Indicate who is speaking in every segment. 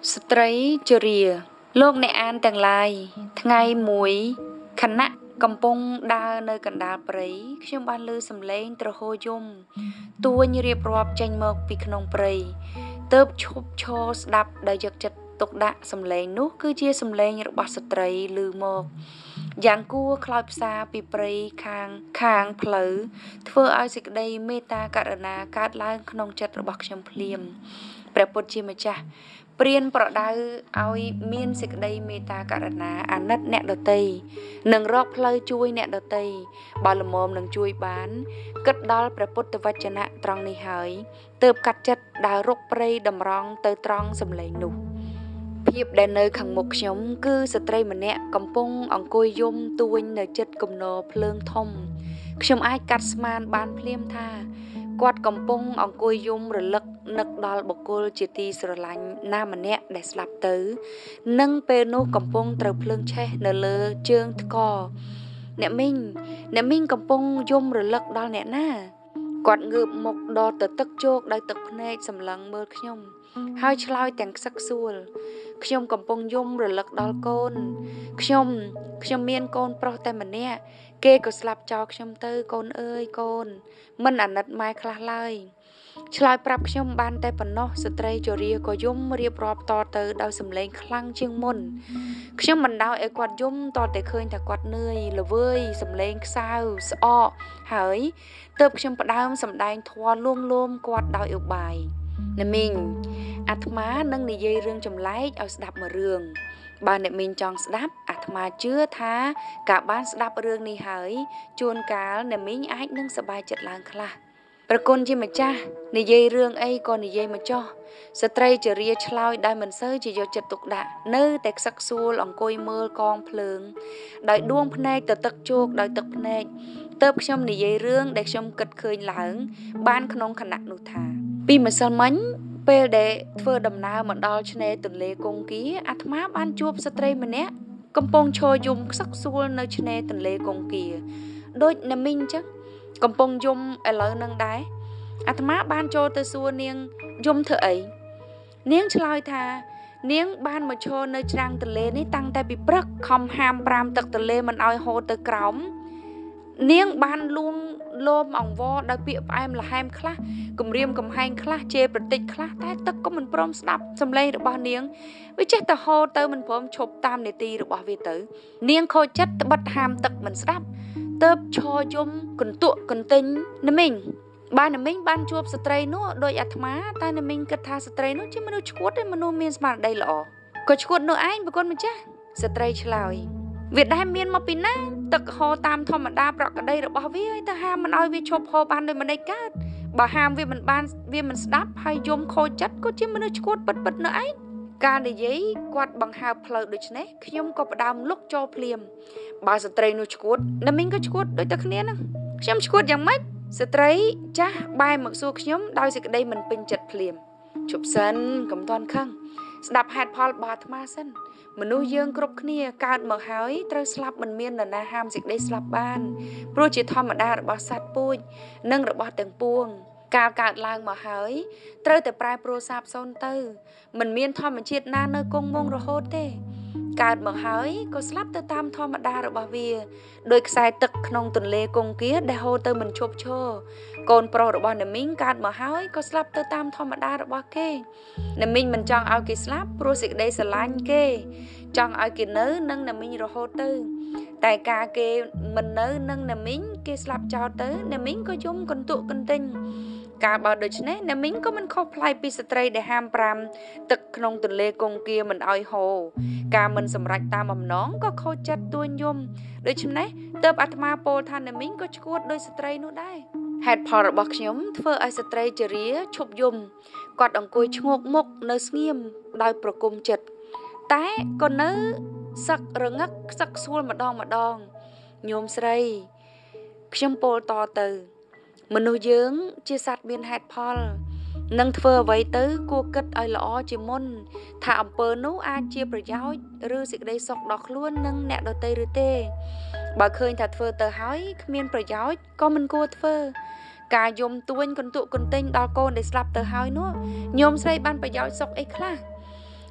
Speaker 1: ស្ត្រីជរាលោកអ្នកអានទាំងឡាយថ្ងៃមួយខណៈកំពុងដើរនៅកណ្ដាលព្រៃខ្ញុំបានឮសំឡេងទ្រហោយំទួញរៀបរាប់ចេញមកពីក្នុងព្រៃទើបឈប់ឈរស្ដាប់ដោយយកចិត្តទុកដាក់សំឡេងនោះគឺជាសំឡេងរបស់ស្ត្រីឮមកយ៉ាងគួរខ្លោចផ្សាពីព្រៃខាងផ្លូវធ្វើឲ្យសេចក្តីមេត្តាករុណាកើតឡើងក្នុងចិត្តរបស់ខ្ញុំភ្លាមព្រះពុទ្ធជាម្ចាស់ព្រានប្រដៅឲ្យមានសេចក្តីមេត្តាករុណាអាណិតអ្នកដទៃនិងរកផ្លូវជួយអ្នកដទៃបើល្មមនឹងជួយបានគិតដល់ព្រះពុទ្ធវចនៈត្រង់នេះហើយទើបកាត់ចិត្តដើររុកព្រៃតម្រង់ទៅត្រង់សំឡេងនោះភាពដែលនៅខាងមុខខ្ញុំគឺស្ត្រីម្នាក់កំពុងអង្គុយយំទួញនៅជិតគំនរភ្លើងធំខ្ញុំអាចកាត់ស្មានបានភ្លាមថាគាត់កំពុងអង្គុយយំរលឹកនឹកដល់បុគ្គលជាទីស្រឡាញ់ណាម្នាក់ដែលស្លាប់ទៅនិងពេលនោះកំពុងត្រូវភ្លើងឆេះនៅលើជើងថ្កអ្នកមីងកំពុងយំរលឹកដល់អ្នកណាគាត់ងើបមុខដល់ទៅទឹកជោកដោយទឹកភ្នែកសម្លឹងមើលខ្ញុំហើយឆ្លើយទាំងខ្សឹកខ្សួលខ្ញុំកំពុងយំរលឹកដល់កូនខ្ញុំមានកូនប្រុសតែម្នាក់គេក៏ស្លាប់ចោលខ្ញុំទៅកូនអើយកូនមិនអាណិតម៉ែខ្លះឡើយឆ្លើយប្រាប់ខ្ញុំបានតែប៉ុណ្ណោះស្ត្រីជរាក៏យំរៀបរាប់តទៅដោយសំឡេងខ្លាំងជាងមុនខ្ញុំមិនដៅឲ្យគាត់យំតតែឃើញថាគាត់នឿយល្វើយសំឡេងខ្សៅស្អកហើយទើបខ្ញុំផ្ដើមសម្ដែងធម៌លួងលោមគាត់ដោយឧបាយណាមីងអាត្មានឹងនិយាយរឿងចម្លែកឲ្យស្ដាប់មួយរឿងបើអ្នកមីងចង់ស្ដាប់អាត្មាជឿថាការបានស្ដាប់រឿងនេះហើយជួនកាលអ្នកមីងអាចនឹងសប្បាយចិត្តឡើងខ្លះប្រគុណជាម្ចាស់និយាយរឿងអីក៏និយាយមកចោះស្ត្រីជរាឆ្លើយដោយមិនសូវជាយកចិត្តទុកដាក់នៅតែខ្សឹកខ្សួលអង្គុយមើលកងភ្លើងដោយដួងភ្នែកទៅទឹកជោកដោយទឹកភ្នែកទើបខ្ញុំនិយាយរឿងដែលខ្ញុំគិតឃើញឡើងបានក្នុងខណៈនោះថាពីម្សិលមិញពេលដែលធ្វើដំណើរមកដល់ឆ្នេរទន្លេកុងគាអាត្មាបានជួបស្ត្រីម្នាក់កំពុងឈរយំខ្សឹកខ្សួលនៅឆ្នេរទន្លេកុងគាដូចណាមីងអញ្ចឹងកំពុងយំឥឡូវនឹងដែរអាត្មាបានចូលទៅសួរនាងយំធ្វើអីនាងឆ្លើយថានាងបានមកឈរនៅច្រាំងទន្លេនេះតាំងតែពីព្រឹកខំហាមប្រាមទឹកទន្លេមិនឲ្យហូរទៅក្រោមនាងបានលួងលោមអង្វរដោយពាក្យផ្អែមល្ហែមខ្លះគំរាមកំហែងខ្លះជេរប្រតិចខ្លះតែទឹកក៏មិនព្រមស្ដាប់សំឡេងរបស់នាងវាចេះតែហូរទៅមិនព្រមឈប់តាមនីតិរបស់វាទៅនាងខូចចិត្តត្បិតហាមទឹកមិនស្ដាប់ទើបឈរយំកន្ទក់កន្ទិញណាមីងបានណាមីងបានជួបស្ត្រីនោះដោយអាត្មាតែណាមីងគិតថាស្ត្រីនោះជាមនុស្សឈួតទេមនុស្សមានស្មារតីល្អក៏ឈួតនោះឯងប្រគុណម្ចាស់ស្ត្រីឆ្លើយវាដែលមានមកពីណាទឹកហូរតាមធម្មតាប្រក្រតីរបស់វាហើយទៅហាមមិនឲ្យវាឈប់ហូរបានដោយមិនដេចកើតបើហាមវាមិនបានវាមិនស្ដាប់ហើយយំខូចចិត្តក៏ជាមនុស្សឈួតពិតៗនៅឯងការនិយាយគាត់បង្ហើបផ្លូវដូចនេះខ្ញុំក៏ផ្ដើមលុកចូលភ្លាមបើស្ត្រីនោះឈួតណាមីងក៏ឈួតដូចតែគ្នាហ្នឹងខ្ញុំឈួតយ៉ាងម៉េចស្ត្រីចាស់បែរមកសួរខ្ញុំដោយសេចក្តីមិនពេញចិត្តភ្លាមជប់សិនកុំតន់ខឹងស្ដាប់ហេតុផលរបស់អាត្មាសិនមនុស្សយើងគ្រប់គ្នាកើតមកហើយត្រូវស្លាប់មិនមាននរណាហាមសេចក្តីស្លាប់បានព្រោះជាធម្មតារបស់សត្វពូជនិងរបស់ទាំងពួងកាលកើតឡើងមកហើយត្រូវតែប្រែប្រួលសាបសូន្យទៅមិនមានធម្មជាតិណានៅគង់វង្សរហូតទេកើតមកហើយក៏ស្លាប់ទៅតាមធម្មតារបស់វាដោយខ្សែទឹកក្នុងទន្លេកុងគាដែលហូរទៅមិនឈប់ឈរកូនប្រុសរបស់ណាមីងកើតមកហើយក៏ស្លាប់ទៅតាមធម្មតារបស់គេណាមីងមិនចង់ឲ្យគេស្លាប់ព្រោះសេចក្តីស្រឡាញ់គេចង់ឲ្យគេនៅនឹងណាមីងរហូតទៅតែការគេមិននៅនឹងណាមីងគេស្លាប់ចោលទៅណាមីងក៏យំកន្ទក់កន្ទិញការបើដូច្នេះណាមីងក៏មិនខុសប្លែកពីស្ត្រីដែលហាមប្រាមទឹកក្នុងទន្លេកុងគាមិនឲ្យហូរការមិនសម្រេចតាមបំណងក៏ខូចចិត្តទួញយំដូច្នេះទើបអាត្មាពោលថាណាមីងក៏ឈួតដោយស្ត្រីនោះដែរហេតុផលរបស់ខ្ញុំធ្វើឲ្យស្ត្រីជរាឈប់យំគាត់អង្គុយឈ្ងោកមុខនៅស្ងៀមដោយប្រគុំចិត្តតែក៏នៅសឹករងឹកខ្សឹកខ្សួលម្ដងញោមស្រីខ្ញុំពោលតទៅមនុស្សយើងជាសត្វមានហេតុផលនឹងធ្វើអ្វីទៅគួរគិតឲ្យល្អជាមុនថាអំពើនោះអាចជាប្រយោជន៍ឬសេចក្តីសុខដល់ខ្លួននិងអ្នកដទៃឬទេបើឃើញថាធ្វើទៅហើយគ្មានប្រយោជន៍ក៏មិនគួរធ្វើការយំទួញកន្ទក់កន្ទិញដល់កូនដែលស្លាប់ទៅហើយនោះញោមស្រីបានប្រយោជន៍សុខអីខ្លះ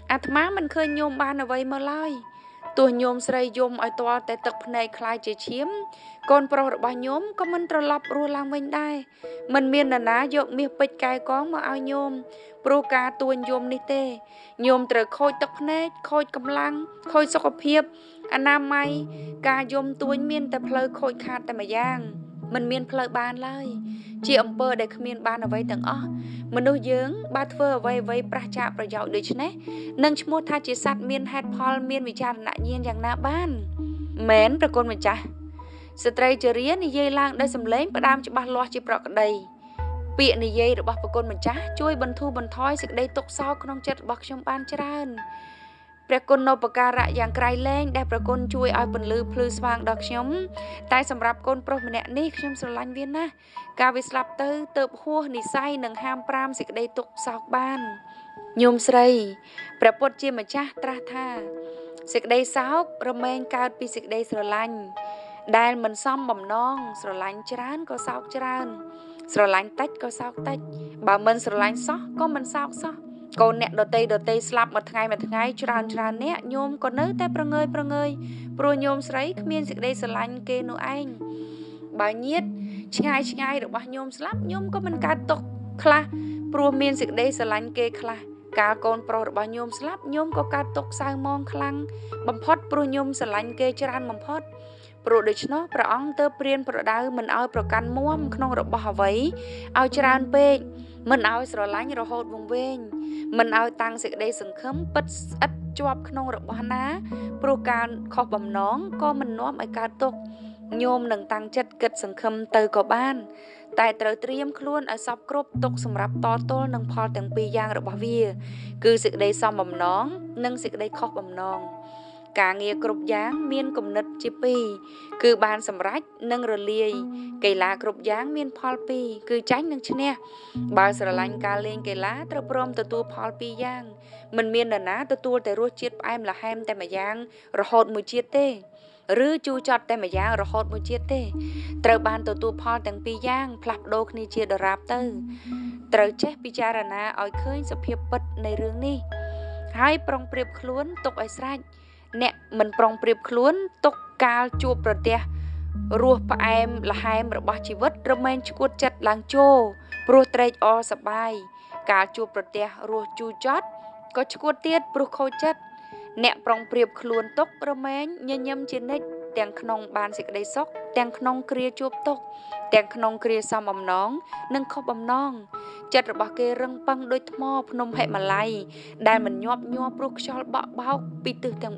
Speaker 1: អាត្មាមិនឃើញញោមបានអ្វីមកឡើយទោះញោមស្រីយំឲ្យទាល់តែទឹកភ្នែកខ្លាយជាឈាមកូនប្រុសរបស់ញោមក៏មិនត្រឡប់រស់ឡើងវិញដែរមិនមាននរណាយកមាសពេជ្រកែកងមកឲ្យញោមព្រោះការទួញយំនេះទេញោមត្រូវខូចទឹកភ្នែកខូចកម្លាំងខូចសុខភាពអនាម័យការយំទួញមានតែផ្លូវខូចខាតតែម្យ៉ាងមិនមានផ្លូវបានឡើយជាអំពើដែលគ្មានបានអ្វីទាំងអស់មនុស្សយើងបើធ្វើអ្វីប្រះចាកប្រយោជន៍ដូច្នេះនឹងឈ្មោះថាជាសត្វមានហេតុផលមានវិចារណញ្ញាណយ៉ាងណាបានមែនប្រគុណម្ចាស់ស្ត្រីជរានិយាយឡើងដោយសម្លេងផ្ដាំច្បាស់លាស់ជាប្រក្តីពាក្យនិយាយរបស់ប្រគុណម្ចាស់ជួយបន្ធូរបន្ថយសេចក្តីទុក្ខសោកក្នុងចិត្តរបស់ខ្ញុំបានច្រើនព្រះគុណនៅបការៈយ៉ាងក្រៃលែងដែលប្រគុណជួយឲ្យពន្លឺភ្លឺស្វាងដល់ខ្ញុំតែសម្រាប់កូនប្រុសម្នាក់នេះខ្ញុំស្រឡាញ់វាណាស់ការវាស្លាប់ទៅទើបហួសនិស័យនឹងហាមប្រាមសេចក្តីទុក្ខសោកបានញោមស្រីព្រះពុទ្ធជាម្ចាស់ត្រាស់ថាសេចក្តីសោករមែងកើតពីសេចក្តីស្រឡាញ់ដែលមិនសមបំណងស្រឡាញ់ច្រើនក៏សោកច្រើនស្រឡាញ់តិចក៏សោកតិចបើមិនស្រឡាញ់សោះក៏មិនសោកសោះកូនអ្នកដតីស្លាប់មួយថ្ងៃច្រើនអ្នកញោមក៏នៅតែប្រងើយព្រោះញោមស្រីគ្មានសេចក្តីស្រឡាញ់គេនោះឯងបើញាតិឆ្ងាយរបស់ញោមស្លាប់ញោមក៏មិនកើតទុក្ខខ្លះព្រោះមានសេចក្តីស្រឡាញ់គេខ្លះកាលកូនប្រុសរបស់ញោមស្លាប់ញោមក៏កើតទុក្ខសៅមងខ្លាំងបំផុតព្រោះញោមស្រឡាញ់គេច្រើនបំផុតព្រោះដូច្នោះព្រះអង្គទើបព្រានប្រដៅមិនឲ្យប្រកាន់មាំក្នុងរបស់អ្វីឲ្យច្រើនពេកមិនឲ្យស្រឡាញ់រហូតវង្វេងមិនឲ្យតាំងសេចក្តីសង្ឃឹមពិតស្អិតជាប់ក្នុងរបស់ណាព្រោះការខុសបំណងក៏មិននាំឲ្យកើតទុក្ខញោមនឹងតាំងចិត្តគិតសង្ឃឹមទៅក៏បានតែត្រូវត្រៀមខ្លួនឲ្យសពគ្រប់ទុកសម្រាប់តទល់នឹងផលទាំងពីរយ៉ាងរបស់វាគឺសេចក្តីសមបំណងនិងសេចក្តីខុសបំណងការងារគ្រប់យ៉ាងមានគំនិតជាពីរគឺបានសម្រេចនិងរលាយកីឡាគ្រប់យ៉ាងមានផលពីរគឺចាញ់និងឈ្នះបើស្រឡាញ់ការលេងកីឡាត្រូវព្រមទទួលផលពីរយ៉ាងមិនមាននរណាទទួលតែរសជាតិផ្អែមល្ហែមតែម្យ៉ាងរហូតមួយជាតិទេឬជូរចត់តែម្យ៉ាងរហូតមួយជាតិទេត្រូវបានទទួលផលទាំងពីរយ៉ាងផ្លាស់ប្ដូរគ្នាជាដរាបទៅត្រូវចេះពិចារណាឲ្យឃើញសភាពពិតនៃរឿងនេះហើយប្រុងប្រៀបខ្លួនទុកឲ្យស្រេចអ្នកមិនប្រុងប្រៀបខ្លួនទុកកាលជួបប្រទះរសផ្អែមល្ហែមរបស់ជីវិតរមែងឈួតចិត្តឡើងជោព្រោះត្រេកអរសប្បាយកាលជួបប្រទះរសជូរចត់ក៏ឈួតទៀតព្រោះខូចចិត្តអ្នកប្រុងប្រៀបខ្លួនទុករមែងញញឹមជានិច្ចទាំងក្នុងបានសេចក្តីសុខទាំងក្នុងគ្រាជួបទុក្ខទាំងក្នុងគ្រាសមបំណងនិងខុសបំណងចិត្តរបស់គេរឹងប៉ឹងដូចថ្មភ្នំហិមាល័យដែលមិនញាប់ញ័រព្រោះខ្យល់បក់បោកពីទិសទាំង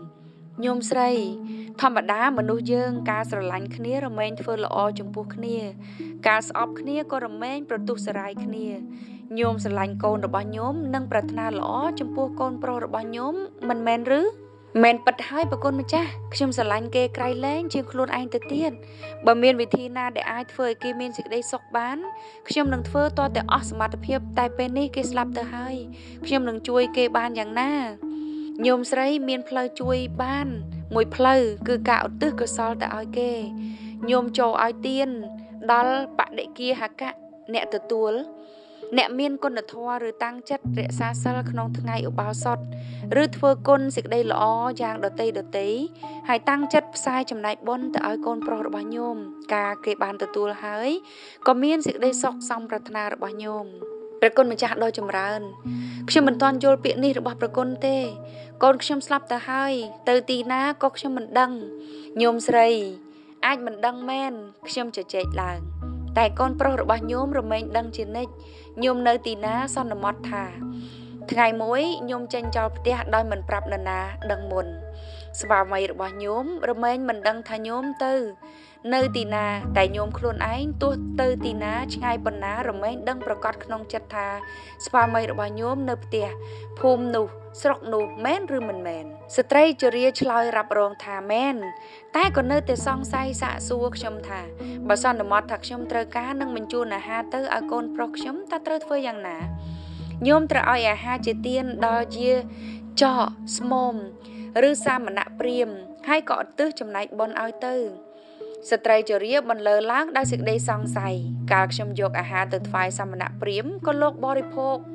Speaker 1: 4ញោមស្រីធម្មតាមនុស្សយើងការស្រឡាញ់គ្នារមែងធ្វើល្អចំពោះគ្នាការស្អប់គ្នាក៏រមែងប្រទុសរាយគ្នាញោមស្រឡាញ់កូនរបស់ញោមនិងប្រាថ្នាល្អចំពោះកូនប្រុសរបស់ញោមមិនមែនឬមែនពិតហើយប្រគុណម្ចាស់ខ្ញុំស្រឡាញ់គេក្រៃលែងជាងខ្លួនឯងទៅទៀតបើមានវិធីណាដែលអាចធ្វើឲ្យគេមានសេចក្តីសុខបានខ្ញុំនឹងធ្វើតតែអស់សមត្ថភាពតែពេលនេះគេស្លាប់ទៅហើយខ្ញុំនឹងជួយគេបានយ៉ាងណាញោមស្រីមានផ្លូវជួយបានមួយផ្លូវគឺការឧទ្ទិសកុសលទៅឲ្យគេញោមចូលឲ្យទានដល់បដិគាហកៈអ្នកទទួលអ្នកមានគុណធម៌ឬតាំងចិត្តរក្សាសិលក្នុងថ្ងៃឧបោសថឬធ្វើគុណសេចក្តីល្អយ៉ាងដតីហើយតាំងចិត្តផ្សាយចំណែកបុណ្យទៅឲ្យកូនប្រុសរបស់ញោមការគេបានទទួលហើយក៏មានសេចក្តីសុខសំប្រាថ្នារបស់ញោមព្រះគុណម្ចាស់ដ៏ចម្រើនខ្ញុំមិនទាន់យល់ពាក្យនេះរបស់ព្រះគុណទេកូនខ្ញុំស្លាប់ទៅហើយទៅទីណាក៏ខ្ញុំមិនដឹងញោមស្រីអាចមិនដឹងមែនខ្ញុំជជែកឡើងតែកូនប្រុសរបស់ញោមរមែងដឹងជានិច្ចញោមនៅទីណាសន្មតថាថ្ងៃមួយញោមចេញចោលផ្ទះដោយមិនប្រាប់នរណាដឹងមុនស្វាមីរបស់ញោមរមែងមិនដឹងថាញោមទៅនៅទីណាតែញោមខ្លួនឯងទោះទៅទីណាឆ្ងាយប៉ុណ្ណារមែងដឹងប្រកាសក្នុងចិត្តថាស្វាមីរបស់ញោមនៅផ្ទះភូមិនោះស្រុកនោះមែនឬមិនមែនស្ត្រីជរាឆ្លើយរ៉ាប់រងថាមែនតែក៏នៅតែសង្ស័យសាកសួរខ្ញុំថាបើសន្មតថាខ្ញុំត្រូវការនឹងបញ្ជូនអាហារទៅឲ្យកូនប្រុសខ្ញុំតើត្រូវធ្វើយ៉ាងណាញោមត្រូវឲ្យអាហារជាទានដល់ជាចកស្មុំឬសាមណៈព្រាមហើយក៏ឧទ្ទិសចំណែកបុណ្យឲ្យទៅស្ត្រីជរាបន្លឺឡើងដោយសេចក្តីសង្ស័យកាលខ្ញុំយកអាហារទៅថ្វាយសាមណៈព្រាមក៏លោកបរិភោគ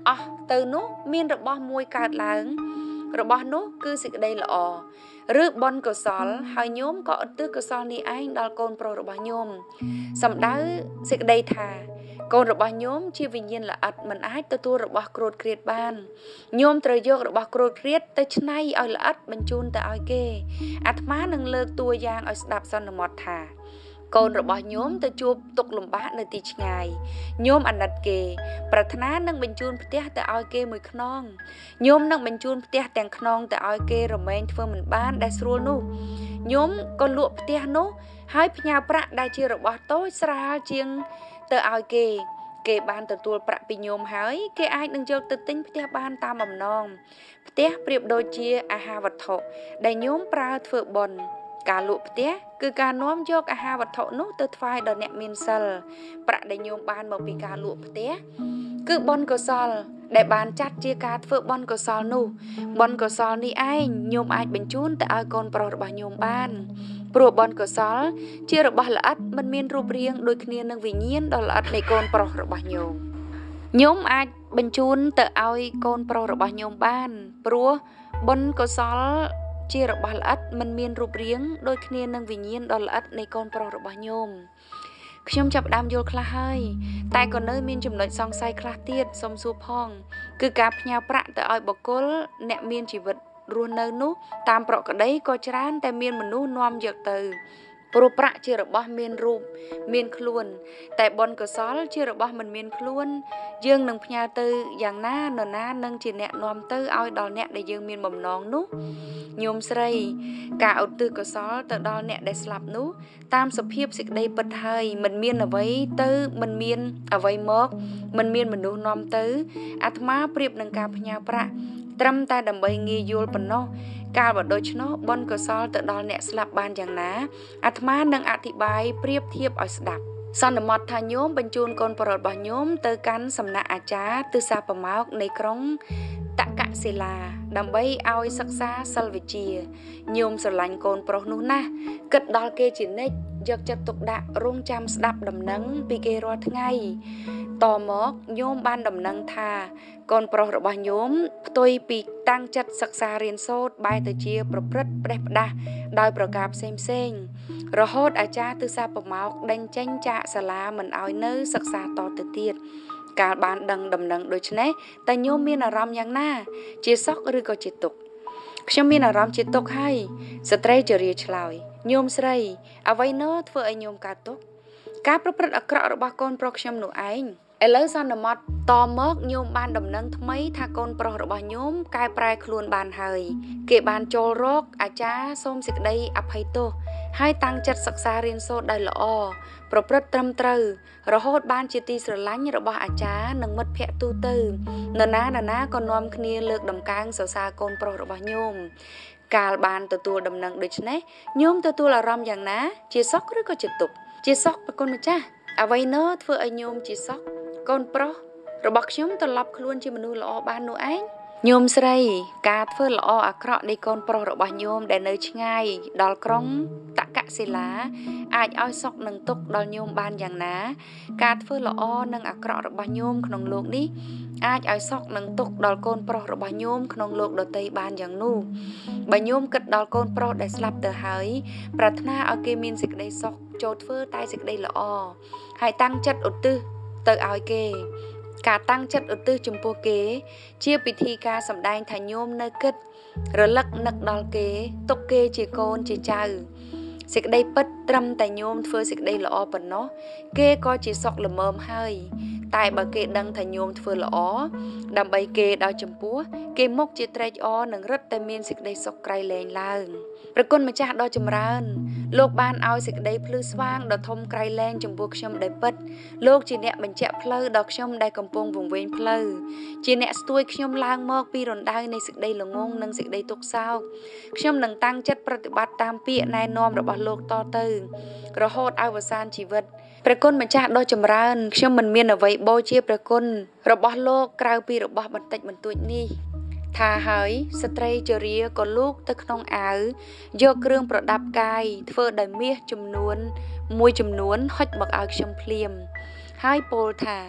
Speaker 1: từនោះមានរបស់មួយកើតឡើងរបស់នោះគឺសេចក្តីល្អឬបុណ្យកុសលហើយញោមក៏ឧទ្ទិសកុសលនេះឯងដល់កូនប្រុសរបស់ញោមសំដៅសេចក្តីថាកូនរបស់ញោមជាវិញ្ញាណល្អិតមិនអាចទទួលរបស់ក្រូតគ្រៀតបានញោមត្រូវយករបស់ក្រូតគ្រៀតទៅច្នៃឲ្យល្អិតបញ្ជូនទៅឲ្យគេអាត្មានឹងលើកតួយ៉ាងឲ្យស្ដាប់សន្មតថាកូនរបស់ញោមទៅជួបទុក្ខលំបាកនៅទីឆ្ងាយញោមអាណិតគេប្រាថ្នានឹងបញ្ជូនផ្ទះទៅឲ្យគេមួយខ្នងញោមនឹងបញ្ជូនផ្ទះទាំងខ្នងទៅឲ្យគេរមែងធ្វើមិនបានដែលស្រួលនោះញោមក៏លក់ផ្ទះនោះហើយផ្ញើប្រាក់ដែលជារបស់តូចស្រាលជាងទៅឲ្យគេបានទទួលប្រាក់ពីញោមហើយគេអាចនឹងយកទៅទិញផ្ទះបានតាមបំណងផ្ទះប្រៀបដូចជាអាហារវត្ថុដែលញោមប្រើធ្វើបុណ្យការលក់ផ្ទះគឺការនាំយកអាហារវត្ថុនោះទៅថ្វាយដល់អ្នកមានសិលប្រាក់ដែលញោមបានមកពីការលក់ផ្ទះគឺបុណ្យកុសលដែលបានចាត់ជាការធ្វើបុណ្យកុសលនោះបុណ្យកុសលនេះឯងញោមអាចបញ្ជូនទៅឲ្យកូនប្រុសរបស់ញោមបានព្រោះបុណ្យកុសលជារបស់ល្អិតមិនមានរូបរាងដូចគ្នានឹងវិញ្ញាណដ៏ល្អិតនៃកូនប្រុសរបស់ញោមអាចបញ្ជូនទៅឲ្យកូនប្រុសរបស់ញោមបានព្រោះបុណ្យកុសលជារបស់ល្អិតមិនមានរូបរាងដូចគ្នានឹងវិញ្ញាណដ៏ល្អិតនៃកូនប្រុសរបស់ញោមខ្ញុំចាប់ផ្ដើមយល់ខ្លះហើយតែក៏នៅមានចំណុចសង្ស័យខ្លះទៀតសូមសួរផងគឺការផ្ញើប្រាក់ទៅឲ្យបុគ្គលអ្នកមានជីវិតរស់នៅនោះតាមប្រក្រតីក៏ច្រើនតែមានមនុស្សនាំយកទៅព្រោះប្រាក់ជារបស់មានរូបមានខ្លួនតែបុណ្យកុសលជារបស់មិនមានខ្លួនយើងនឹងផ្ញើទៅយ៉ាងណានរណានឹងជាអ្នកនាំទៅឲ្យដល់អ្នកដែលយើងមានបំណងនោះញោមស្រីការឧទ្ទិសកុសលទៅដល់អ្នកដែលស្លាប់នោះតាមសភាពសេចក្តីពិតហើយមិនមានអ្វីទៅមិនមានអ្វីមកមិនមានមនុស្សនាំទៅអាត្មាប្រៀបនឹងការផ្ញើប្រាក់ត្រឹមតែដើម្បីងាយយល់ប៉ុណ្ណោះកាលបើដូច្នោះបុណ្យកុសលទៅដល់អ្នកស្លាប់បានយ៉ាងណាអាត្មានឹងអធិប្បាយប្រៀបធៀបឲ្យស្ដាប់សន្មតថាញោមបញ្ជូនកូនប្រុសរបស់ញោមទៅកាន់សំណាក់អាចារ្យទិសាប្រម៉ោកនៃក្រុងតកសិលាដើម្បីឲ្យសិក្សាសិលវិជ្ជាញោមស្រឡាញ់កូនប្រុសនោះណាស់គិតដល់គេជានិច្ចយកចិត្តទុកដាក់រងចាំស្ដាប់ដំណឹងពីគេរាល់ថ្ងៃតមកញោមបានដំណឹងថាកូនប្រុសរបស់ញោមផ្ទុយពីតាំងចិត្តសិក្សារៀនសូត្របែរទៅជាប្រព្រឹត្តផ្ដេសផ្ដាសដោយប្រការផ្សេងរហូតអាចារ្យទិសាប្រម៉ោកដេញចេញចាកសាលាមិនឲ្យនៅសិក្សាតទៅទៀតកាលបានដឹងដំណឹងដូច្នេះតែញោមមានអារម្មណ៍យ៉ាងណាជាសោកឬក៏ជាទុក្ខខ្ញុំមានអារម្មណ៍ជាទុក្ខហើយស្ត្រីជរាឆ្លើយញោមស្រីអ្វីណោធ្វើឲ្យញោមកើតទុក្ខការប្រព្រឹត្តអាក្រក់របស់កូនប្រុសខ្ញុំនោះឯងឥឡូវសន្មតតមកញោមបានដំណឹងថ្មីថាកូនប្រុសរបស់ញោមកែប្រែខ្លួនបានហើយគេបានចូលរកអាចារ្យសូមសេចក្តីអភ័យទោសហើយតាំងចិត្តសិក្សារៀនសូត្រដោយល្អប្រព្រឹត្តត្រឹមត្រូវរហូតបានជាទីស្រឡាញ់របស់អាចារ្យនិងមិត្តភ័ក្តិទូទៅនរណាក៏នាំគ្នាលើកដំកើងសរសើរកូនប្រុសរបស់ញោមកាលបានទទួលដំណឹងដូច្នេះញោមទទួលអារម្មណ៍យ៉ាងណាជាសោកឬក៏ជាទុក្ខជាសោកប្រគុណម្ចាស់អ្វីណោធ្វើឲ្យញោមជាសោកកូនប្រុសរបស់ខ្ញុំត្រឡប់ខ្លួនជាមនុស្សល្អបាននោះឯងញោមស្រីការធ្វើល្អអាក្រក់នៃកូនប្រុសរបស់ញោមដែលនៅឆ្ងាយដល់ក្រុងតកសិលាអាចឲ្យសុខនឹងទុក្ខដល់ញោមបានយ៉ាងណាការធ្វើល្អនិងអាក្រក់របស់ញោមក្នុងលោកនេះអាចឲ្យសុខនឹងទុក្ខដល់កូនប្រុសរបស់ញោមក្នុងលោកដទៃបានយ៉ាងនោះបើញោមគិតដល់កូនប្រុសដែលស្លាប់ទៅហើយប្រាថ្នាឲ្យគេមានសេចក្តីសុខចូលធ្វើតែសេចក្តីល្អហើយតាំងចិត្តឧទ្ទិសទៅឲ្យគេការតាំងចិត្តឧទ្ទិសចំពោះគេជាពិធីការសម្ដែងថាញោមនៅគិតរលឹកនឹកដល់គេទុកគេជាកូនជាចៅសេចក្តីពិតត្រឹមតែញោមធ្វើសេចក្តីល្អប៉ុណ្ណោះគេក៏ជាសុខល្មមហើយតែបើគេដឹងថាញោមធ្វើល្អដើម្បីគេដល់ចំពោះគេមុខជាត្រេកអរនឹងរឹតតែមានសេចក្តីសុខក្រៃលែងឡើងព្រះគុណម្ចាស់ដ៏ចម្រើនលោកបានឲ្យសេចក្តីភ្លឺស្វាងដ៏ធំក្រៃលែងចំពោះខ្ញុំដែលពិតលោកជាអ្នកបញ្ជាក់ផ្លូវដល់ខ្ញុំដែលកំពុងវង្វេងផ្លូវជាអ្នកស្ទួយខ្ញុំឡើងមកពីរណ្ដៅនៃសេចក្តីល្ងងនិងសេចក្តីទុក្ខសោកខ្ញុំនឹងតាំងចិត្តប្រតិបត្តិតាមពាក្យណែនាំរបស់លោកតទៅរហូតអវសានជីវិតព្រះគុណម្ចាស់ដ៏ចម្រើនខ្ញុំមិនមានអ្វីបូជាព្រះគុណរបស់លោកក្រៅពីរបស់បន្តិចបន្តួចនេះថាហើយស្ត្រីជរាក៏លូកទៅក្នុងអាវយកគ្រឿងប្រដាប់កាយធ្វើដោយមាសចំនួនមួយចំនួនហុចមកឲ្យខ្ញុំភ្លាមហើយពោលថា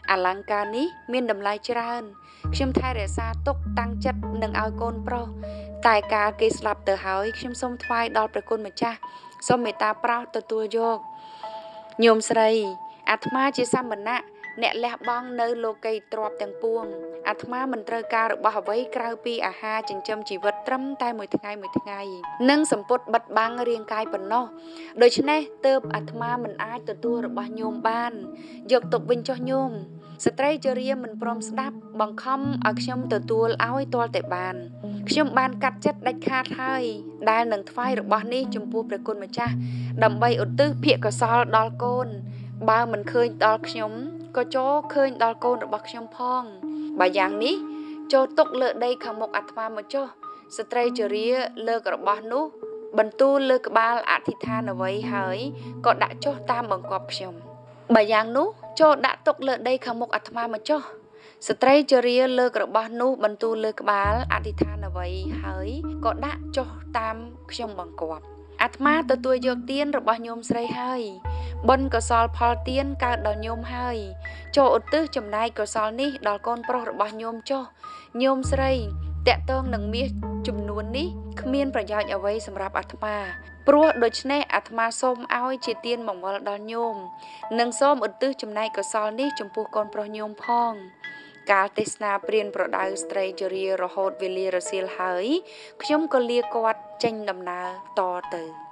Speaker 1: អលង្ការនេះមានតម្លៃច្រើនខ្ញុំថែរក្សាទុកតាំងចិត្តនឹងឲ្យកូនប្រុសតែកាលគេស្លាប់ទៅហើយខ្ញុំសូមថ្វាយដល់ព្រះគុណម្ចាស់សូមមេត្តាប្រោសទទួលយកញោមស្រីអាត្មាជាសាមណៈអ្នកលះបង់នៅលោកីទ្រព្យទាំងពួងអាត្មាមិនត្រូវការរបស់អ្វីក្រៅពីអាហារចិញ្ចឹមជីវិតត្រឹមតែមួយថ្ងៃនិងសម្ពុតបិទបាំងរាងកាយប៉ុណ្ណោះដូច្នេះទើបអាត្មាមិនអាចទទួលរបស់ញោមបានយកទុកវិញចុះញោមស្ត្រីជរាមិនព្រមស្ដាប់បង្ខំឲ្យខ្ញុំទទួលឲ្យទាល់តែបានខ្ញុំបានកាត់ចិត្តដាច់ខាតហើយដែលនឹងថ្វាយរបស់នេះចំពោះព្រះគុណម្ចាស់ដើម្បីឧទ្ទិសភាគកុសលដល់កូនបើមិនឃើញដល់ខ្ញុំក៏ចូលឃើញដល់កូនរបស់ខ្ញុំផងបើយ៉ាងនេះចូលទុកលើដីខាងមុខអាត្មាមកចុះស្ត្រីជរាលើករបស់នោះបន្ទូលលើក្បាលអធិដ្ឋានអ្វីហើយក៏ដាក់ចុះតាមបង្គាប់ខ្ញុំបើយ៉ាងនោះចូលដាក់ទុកលើដីខាងមុខអាត្មាមកចុះស្ត្រីជរាលើករបស់នោះបន្ទូលលើក្បាលអធិដ្ឋានអ្វីហើយក៏ដាក់ចុះតាមខ្ញុំបង្គាប់អាត្មាទទួលយកទានរបស់ញោមស្រីហើយបុណ្យកុសលផលទានកើតដល់ញោមហើយចូលឧទ្ទិសចំណែកកុសលនេះដល់កូនប្រុសរបស់ញោមចុះញោមស្រីតាក់ទងនឹងមាសចំនួននេះគ្មានប្រយោជន៍អ្វីសម្រាប់អាត្មាព្រោះដូច្នេះអាត្មាសូមឲ្យជាទានបង្វិលដល់ញោមនិងសូមឧទ្ទិសចំណែកកុសលនេះចំពោះកូនប្រុសញោមផងកាលទេសនាព្រានប្រដៅស្ត្រីជរារហូតវេលារសៀលហើយខ្ញុំក៏លាគាត់ចេញដំណើរតទៅ